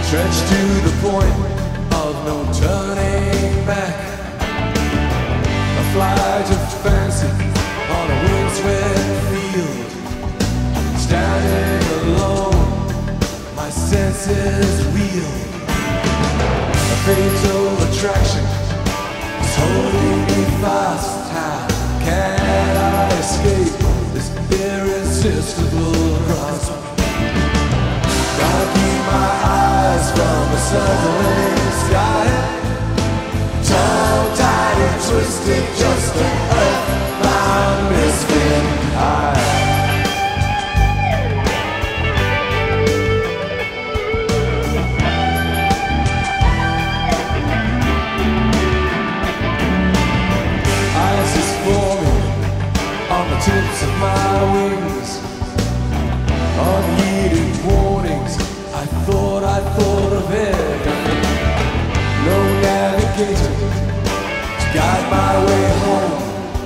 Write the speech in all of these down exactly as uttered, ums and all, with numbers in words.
Stretched to the point of no turning back. A flight of fancy on a windswept field. Standing alone, my senses reel. A fatal attraction is holding me fast. How can I escape this irresistible grasp? Gotta keep my eyes from the circling sky. Tongue-tied and twisted, just an earthbound misfit eye. Ice is forming on the tips of my wings. Unheeded warnings, I thought I thought of everything. No navigator to guide my way home.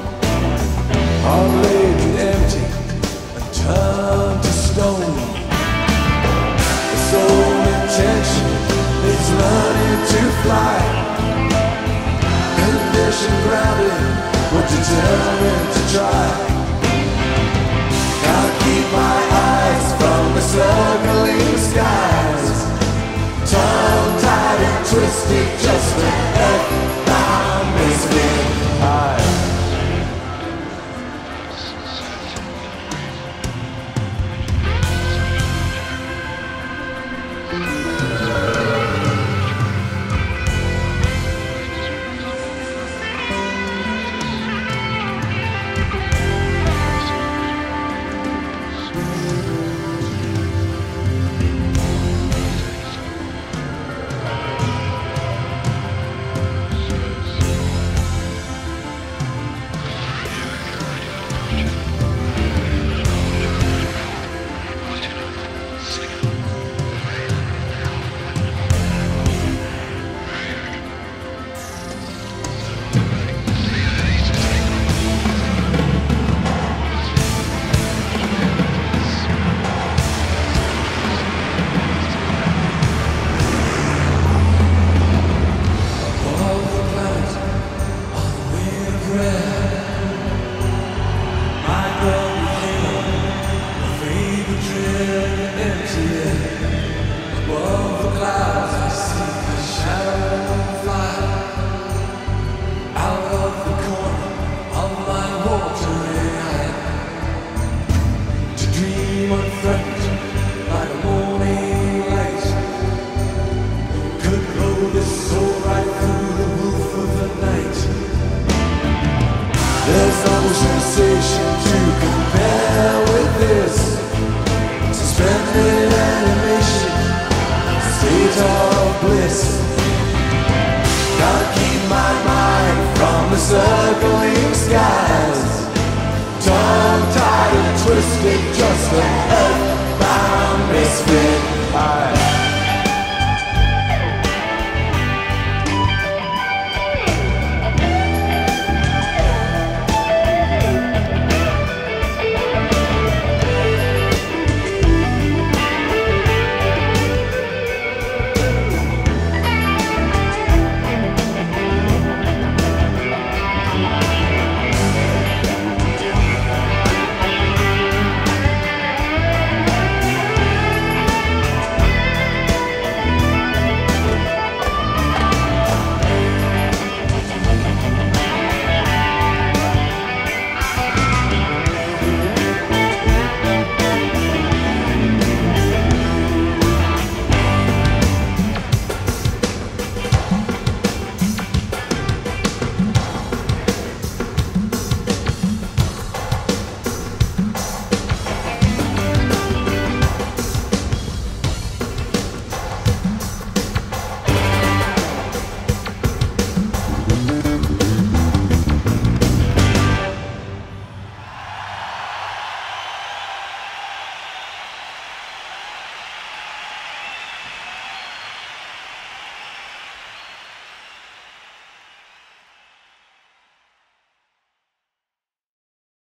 Unladen, empty, and turned to stone. The sole intention is learning to fly. Condition grounded, but determined to try. Gotta keep my eyes from the circling skies. Tongue-tied and twisted, just an earthbound misfit eye. There's no sensation to compare with this. Suspended animation, state of bliss. Gotta keep my mind from the circling skies. Tongue-tied and twisted, just like